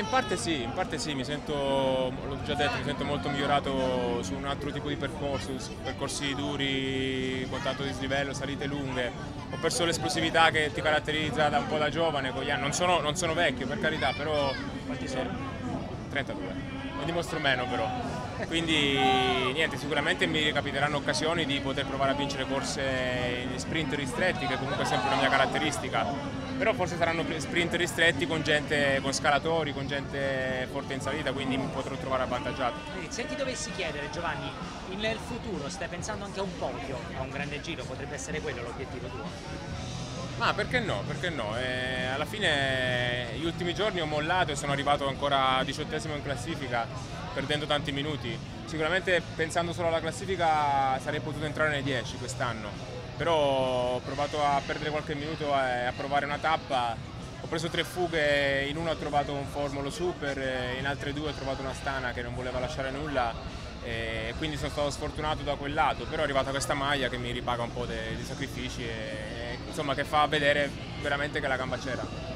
in parte sì, mi sento, l'ho già detto, mi sento molto migliorato su un altro tipo di percorso, su percorsi duri, con tanto dislivello, salite lunghe. Ho perso l'esplosività che ti caratterizza da un po' da giovane con gli anni. Non sono vecchio per carità, però... Quanti sono? 32, ne dimostro meno però. Quindi niente, sicuramente mi capiteranno occasioni di poter provare a vincere corse in sprint ristretti, che comunque è sempre una mia caratteristica, però forse saranno sprint ristretti con gente, con scalatori, con gente forte in salita, quindi mi potrò trovare avvantaggiato. Se ti dovessi chiedere, Giovanni, nel futuro stai pensando anche a un podio, a un grande giro, potrebbe essere quello l'obiettivo tuo? Ma perché no? Perché no? Alla fine gli ultimi giorni ho mollato e sono arrivato ancora 18esimo in classifica, perdendo tanti minuti. Sicuramente pensando solo alla classifica sarei potuto entrare nei 10 quest'anno, però ho provato a perdere qualche minuto e a provare una tappa. Ho preso 3 fughe, in una ho trovato un formolo super, in altre 2 ho trovato una stana che non voleva lasciare nulla, e quindi sono stato sfortunato da quel lato, però è arrivata questa maglia che mi ripaga un po' dei sacrifici e insomma che fa vedere veramente che la gamba c'era.